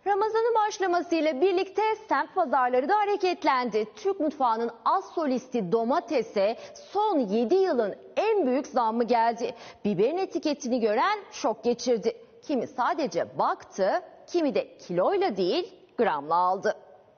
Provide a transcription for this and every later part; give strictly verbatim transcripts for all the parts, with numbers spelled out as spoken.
Ramazan'ın başlamasıyla birlikte semt pazarları da hareketlendi. Türk mutfağının az solisti domatese son yedi yılın en büyük zammı geldi. Biberin etiketini gören şok geçirdi. Kimi sadece baktı, kimi de kiloyla değil gramla aldı.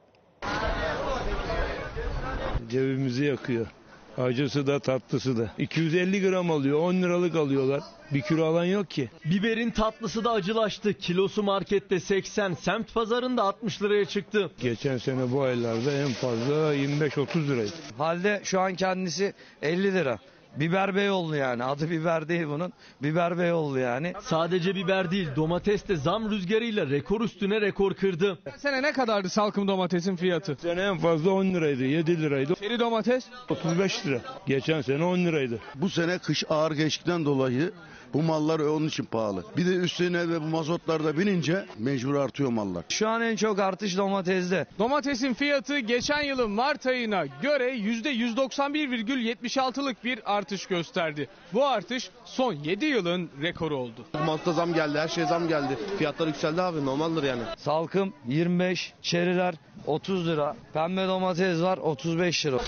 Cebimizi yakıyor. Acısı da tatlısı da. iki yüz elli gram alıyor, on liralık alıyorlar. Bir kilo alan yok ki. Biberin tatlısı da acılaştı. Kilosu markette seksen, semt pazarında altmış liraya çıktı. Geçen sene bu aylarda en fazla yirmi beş otuz liraydı. Halde şu an kendisi elli lira. Biber Beyoğlu yani. Adı biber değil bunun. Biber Beyoğlu yani. Sadece biber değil, domates de zam rüzgarıyla rekor üstüne rekor kırdı. Sene ne kadardı salkım domatesin fiyatı? Sene en fazla on liraydı, yedi liraydı. Çeri domates? otuz beş lira. Geçen sene on liraydı. Bu sene kış ağır geçtikten dolayı bu mallar onun için pahalı. Bir de üstüne ve bu mazotlarda binince mecbur artıyor mallar. Şu an en çok artış domatesde. Domatesin fiyatı geçen yılın Mart ayına göre yüzde yüz doksan bir virgül yetmiş altılık bir artış gösterdi. Bu artış son yedi yılın rekoru oldu. Mazota zam geldi, her şeye zam geldi. Fiyatlar yükseldi abi, normaldir yani. Salkım yirmi beş, çeriler otuz lira. Pembe domates var otuz beş lira.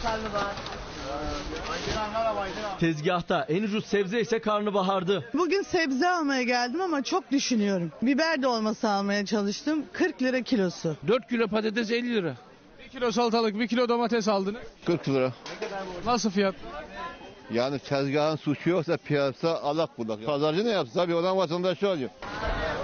Tezgahta en ucuz sebze ise karnabahardı. Bugün sebze almaya geldim ama çok düşünüyorum. Biber dolması almaya çalıştım. kırk lira kilosu. dört kilo patates elli lira. bir kilo salatalık, bir kilo domates aldınız. kırk lira. Nasıl fiyat? Yani tezgahın suçu yoksa piyasa alak budak. Pazarcı ne yapsa bir olan vatandaşı alıyor.